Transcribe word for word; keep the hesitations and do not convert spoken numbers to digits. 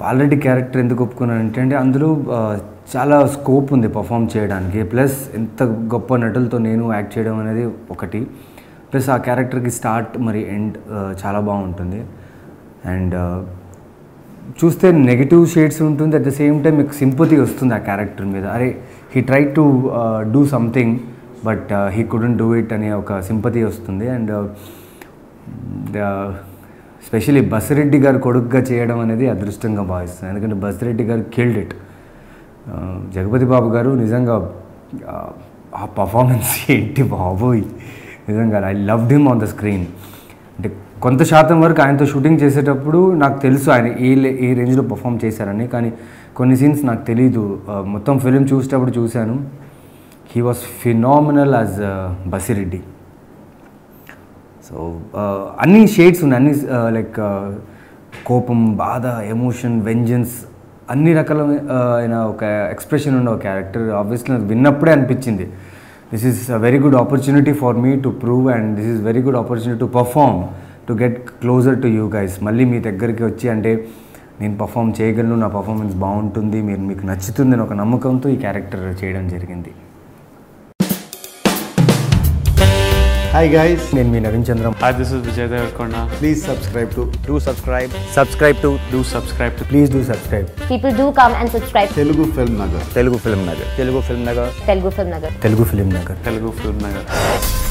Bala Reddy character ఎందుకు ఒప్పుకున్నానంటే అంటే అందులో చాలా స్కోప్ ఉంది పర్ఫామ్ చేయడానికి. ప్లస్ ఎంత గొప్ప నటులతో నేను యాక్ట్ చేయడం అనేది ఒకటి, ప్లస్ ఆ క్యారెక్టర్కి స్టార్ట్ మరి ఎండ్ చాలా బాగుంటుంది. అండ్ చూస్తే నెగిటివ్ షేడ్స్ ఉంటుంది, అట్ ద సేమ్ టైం మీకు సింపతి వస్తుంది ఆ క్యారెక్టర్ మీద. అరే he try to do something but he couldn't do it అనే ఒక సింపతి వస్తుంది. అండ్ స్పెషలీ బసిరెడ్డి గారు కొడుకుగా చేయడం అనేది అదృష్టంగా భావిస్తుంది, ఎందుకంటే బసిరెడ్డి గారు కిల్డ్ ఇట్. జగపతి బాబు గారు నిజంగా ఆ పర్ఫార్మెన్స్ ఏంటి బాబోయ్, నిజంగా I loved him on the screen. అంటే కొంత శాతం వరకు ఆయనతో షూటింగ్ చేసేటప్పుడు నాకు తెలుసు ఆయన ఏ ఏ రేంజ్లో పర్ఫామ్ చేశారని, కానీ కొన్ని సీన్స్ నాకు తెలీదు. మొత్తం ఫిలిం చూసేటప్పుడు చూశాను. He was phenomenal as Basireddy. So అన్ని షేడ్స్ ఉన్నాయి, అన్ని లైక్ కోపం, బాధ, ఎమోషన్, వెంజన్స్, అన్ని రకాల అయిన ఒక ఎక్స్ప్రెషన్ ఉన్న ఒక క్యారెక్టర్. ఆబ్వియస్లీ నాకు విన్నప్పుడే అనిపించింది this is a very good opportunity for me to prove and this is very good opportunity to perform to get closer to you guys. మళ్ళీ మీ దగ్గరికి వచ్చి అంటే నేను పర్ఫామ్ చేయగలను, నా పర్ఫార్మెన్స్ బాగుంటుంది, మీరు మీకు నచ్చుతుంది అని ఒక నమ్మకంతో ఈ క్యారెక్టర్ చేయడం జరిగింది. Hi guys, నేను మీ Naveen Chandram. Hi, this is Vijay Devarkonda. please subscribe to Do subscribe. Subscribe to Do subscribe to Please do subscribe. People do come and subscribe. Telugu Film Nagar. Telugu Film Nagar. Telugu Film Nagar. Telugu Film Nagar. Telugu Film Nagar. Telugu Film Nagar.